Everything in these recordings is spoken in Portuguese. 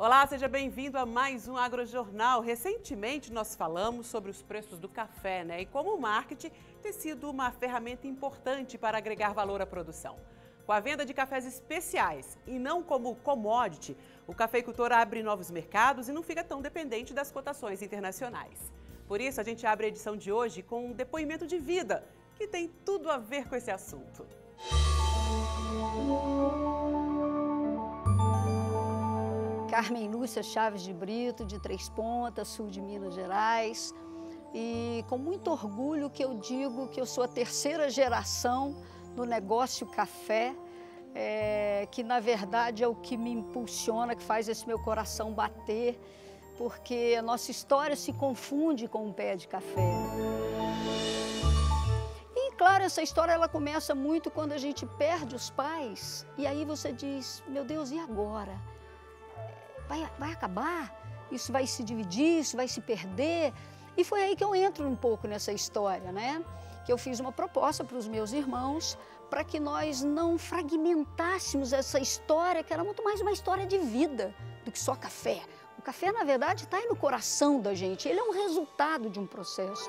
Olá, seja bem-vindo a mais um AgroJornal. Recentemente nós falamos sobre os preços do café, E como o marketing tem sido uma ferramenta importante para agregar valor à produção. Com a venda de cafés especiais e não como commodity, o cafeicultor abre novos mercados e não fica tão dependente das cotações internacionais. Por isso, a gente abre a edição de hoje com um depoimento de vida, que tem tudo a ver com esse assunto. Carmen Lúcia Chaves de Brito, de Três Pontas, sul de Minas Gerais. E com muito orgulho que eu digo que eu sou a terceira geração no negócio café, que na verdade é o que me impulsiona, que faz esse meu coração bater, porque a nossa história se confunde com um pé de café. E claro, essa história ela começa muito quando a gente perde os pais, e aí você diz, meu Deus, e agora? Vai acabar? Isso vai se dividir, isso vai se perder? E foi aí que eu entro um pouco nessa história, Que eu fiz uma proposta para os meus irmãos para que nós não fragmentássemos essa história, que era muito mais uma história de vida do que só café. O café, na verdade, está aí no coração da gente, ele é um resultado de um processo.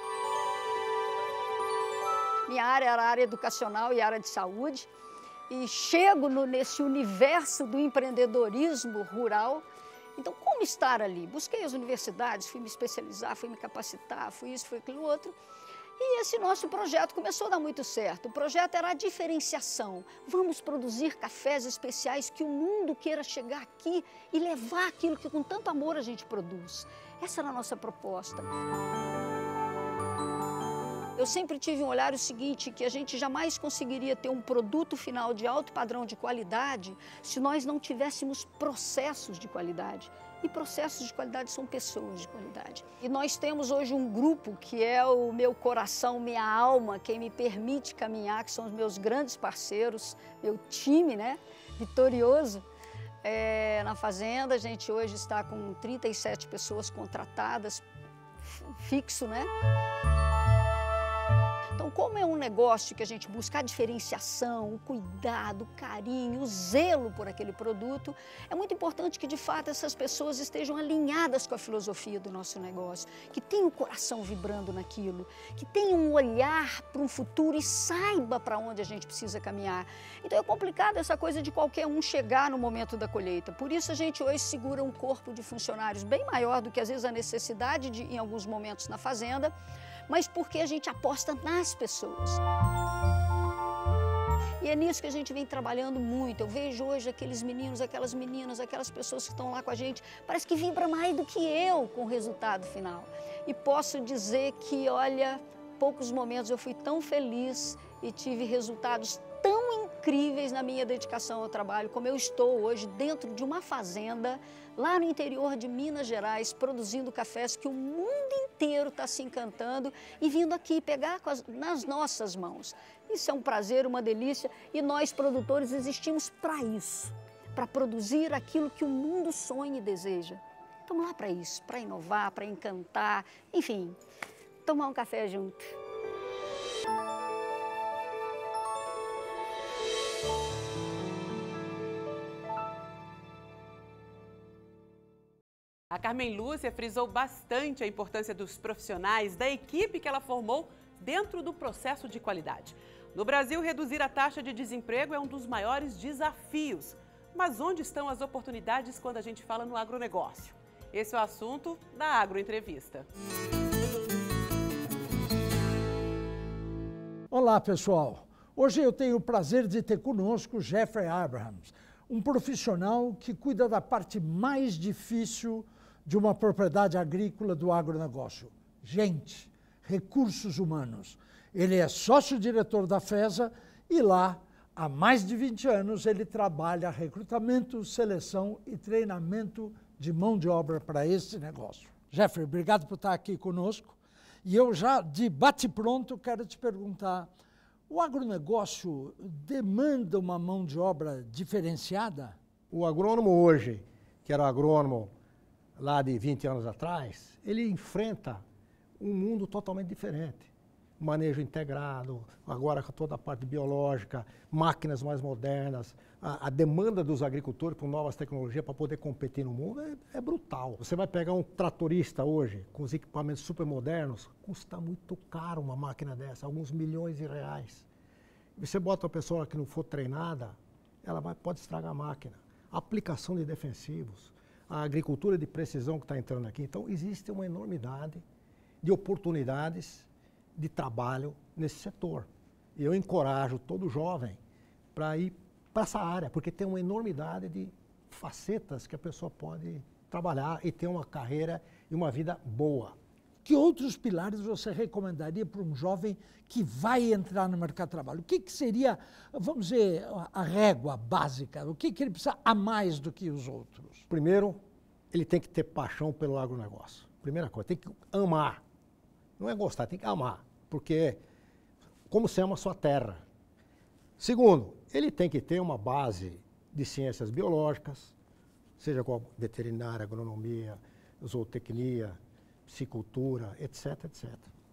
Minha área era a área educacional e a área de saúde, e chego nesse universo do empreendedorismo rural. Então, como estar ali? Busquei as universidades, fui me especializar, fui me capacitar, fui isso, fui aquilo outro. E esse nosso projeto começou a dar muito certo. O projeto era a diferenciação. Vamos produzir cafés especiais que o mundo queira chegar aqui e levar aquilo que com tanto amor a gente produz. Essa era a nossa proposta. Eu sempre tive um olhar o seguinte, que a gente jamais conseguiria ter um produto final de alto padrão de qualidade se nós não tivéssemos processos de qualidade. E processos de qualidade são pessoas de qualidade. E nós temos hoje um grupo que é o meu coração, minha alma, quem me permite caminhar, que são os meus grandes parceiros, meu time, vitorioso. Na fazenda, a gente hoje está com 37 pessoas contratadas, fixo, Então, como é um negócio que a gente busca a diferenciação, o cuidado, o carinho, o zelo por aquele produto, é muito importante que, de fato, essas pessoas estejam alinhadas com a filosofia do nosso negócio, que tenham o coração vibrando naquilo, que tenham um olhar para um futuro e saiba para onde a gente precisa caminhar. Então, é complicado essa coisa de qualquer um chegar no momento da colheita. Por isso, a gente hoje segura um corpo de funcionários bem maior do que, às vezes, a necessidade em alguns momentos na fazenda, mas porque a gente aposta nas pessoas. E é nisso que a gente vem trabalhando muito. Eu vejo hoje aqueles meninos, aquelas meninas, aquelas pessoas que estão lá com a gente, parece que vibra mais do que eu com o resultado final. E posso dizer que, olha, poucos momentos eu fui tão feliz e tive resultados tão incríveis na minha dedicação ao trabalho, como eu estou hoje dentro de uma fazenda, lá no interior de Minas Gerais, produzindo cafés que o mundo inteiro está se encantando e vindo aqui pegar nas nossas mãos. Isso é um prazer, uma delícia, e nós produtores existimos para isso, para produzir aquilo que o mundo sonha e deseja. Estamos lá para isso, para inovar, para encantar, enfim, tomar um café junto. A Carmen Lúcia frisou bastante a importância dos profissionais, da equipe que ela formou dentro do processo de qualidade. No Brasil, reduzir a taxa de desemprego é um dos maiores desafios. Mas onde estão as oportunidades quando a gente fala no agronegócio? Esse é o assunto da Agroentrevista. Olá, pessoal. Hoje eu tenho o prazer de ter conosco Jeffrey Abrahams, um profissional que cuida da parte mais difícil de uma propriedade agrícola do agronegócio. Gente, recursos humanos. Ele é sócio-diretor da FESA e lá, há mais de 20 anos, ele trabalha recrutamento, seleção e treinamento de mão de obra para esse negócio. Jeffrey, obrigado por estar aqui conosco. E eu já, de bate-pronto, quero te perguntar, o agronegócio demanda uma mão de obra diferenciada? O agrônomo hoje, que era o agrônomo lá de 20 anos atrás, ele enfrenta um mundo totalmente diferente. manejo integrado, agora com toda a parte biológica, máquinas mais modernas, a demanda dos agricultores por novas tecnologias para poder competir no mundo é brutal. Você vai pegar um tratorista hoje, com os equipamentos super modernos, custa muito caro uma máquina dessa, alguns milhões de reais. Você bota uma pessoa que não for treinada, ela pode estragar a máquina. A aplicação de defensivos, a agricultura de precisão que está entrando aqui. Então, existe uma enormidade de oportunidades de trabalho nesse setor. E eu encorajo todo jovem para ir para essa área, porque tem uma enormidade de facetas que a pessoa pode trabalhar e ter uma carreira e uma vida boa. Que outros pilares você recomendaria para um jovem que vai entrar no mercado de trabalho? O que seria, vamos dizer, a régua básica? O que ele precisa a mais do que os outros? Primeiro, ele tem que ter paixão pelo agronegócio. Primeira coisa, tem que amar. Não é gostar, tem que amar, porque como você ama a sua terra. Segundo, ele tem que ter uma base de ciências biológicas, seja com veterinária, agronomia, zootecnia, psicultura, etc, etc.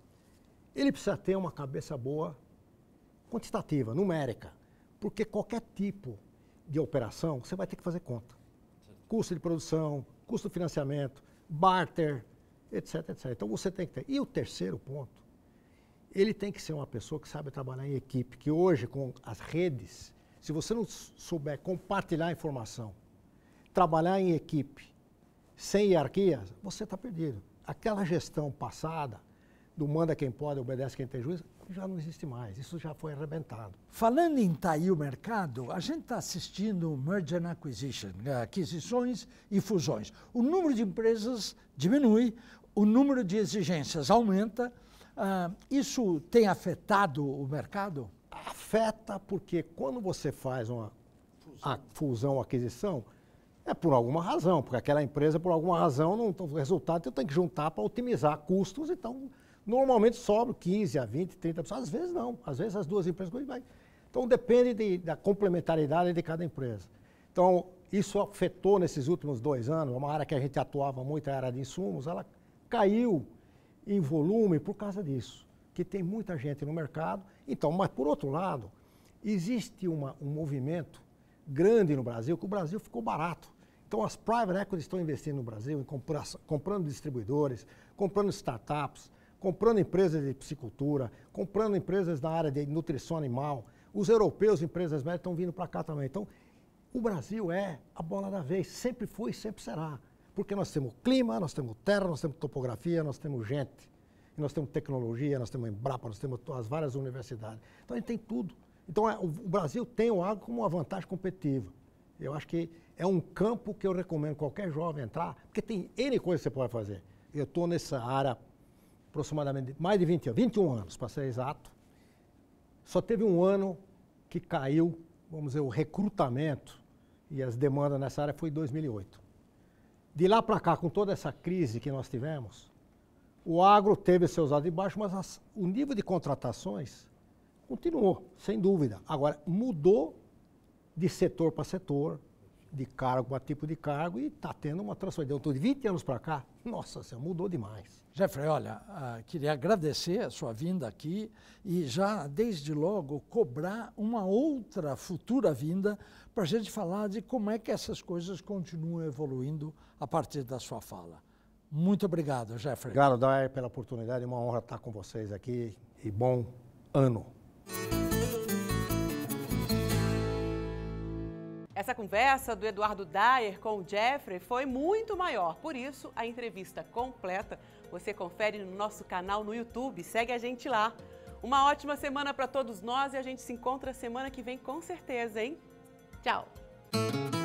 Ele precisa ter uma cabeça boa, quantitativa, numérica, porque qualquer tipo de operação você vai ter que fazer conta. Custo de produção, custo de financiamento, barter, etc, etc. Então você tem que ter. E o terceiro ponto, ele tem que ser uma pessoa que sabe trabalhar em equipe, que hoje com as redes, se você não souber compartilhar informação, trabalhar em equipe, sem hierarquias, você está perdido. Aquela gestão passada, do manda quem pode, obedece quem tem juízo, já não existe mais, isso já foi arrebentado. Falando em tair o mercado, a gente está assistindo Merger and Acquisition, aquisições e fusões. O número de empresas diminui, o número de exigências aumenta. Isso tem afetado o mercado? Afeta porque quando você faz uma fusão ou aquisição, é por alguma razão, porque aquela empresa, por alguma razão, não tem resultado, eu tenho que juntar para otimizar custos, então normalmente sobra 15 a 20, 30 pessoas, às vezes não, às vezes as duas empresas vai. Então depende da complementariedade de cada empresa. Então isso afetou nesses últimos 2 anos, uma área que a gente atuava muito, a área de insumos, ela caiu em volume por causa disso, que tem muita gente no mercado. Então, mas por outro lado, existe um movimento grande no Brasil, que o Brasil ficou barato. Então as private equities estão investindo no Brasil, em comprando distribuidores, comprando startups, comprando empresas de piscicultura, comprando empresas da área de nutrição animal. Os europeus, empresas médias, estão vindo para cá também. Então, o Brasil é a bola da vez, sempre foi e sempre será. Porque nós temos clima, nós temos terra, nós temos topografia, nós temos gente, nós temos tecnologia, nós temos Embrapa, nós temos as várias universidades. Então a gente tem tudo. Então o Brasil tem o agro como uma vantagem competitiva. Eu acho que é um campo que eu recomendo qualquer jovem entrar, porque tem N coisas que você pode fazer. Eu estou nessa área aproximadamente mais de 20 anos, 21 anos, para ser exato. Só teve um ano que caiu, vamos dizer, o recrutamento e as demandas nessa área foi em 2008. De lá para cá, com toda essa crise que nós tivemos, o agro teve seus altos e baixos, mas o nível de contratações continuou, sem dúvida. Agora, mudou de setor para setor, de cargo para tipo de cargo, e está tendo uma transformação. Então, de 20 anos para cá, nossa senhora, mudou demais. Jeffrey, olha, queria agradecer a sua vinda aqui e já, desde logo, cobrar uma outra futura vinda para a gente falar de como é que essas coisas continuam evoluindo a partir da sua fala. Muito obrigado, Jeffrey. Obrigado, Dair, pela oportunidade. É uma honra estar com vocês aqui e bom ano. Essa conversa do Eduardo Dair com o Jeffrey foi muito maior. Por isso, a entrevista completa você confere no nosso canal no YouTube. Segue a gente lá. Uma ótima semana para todos nós e a gente se encontra semana que vem com certeza, hein? Tchau!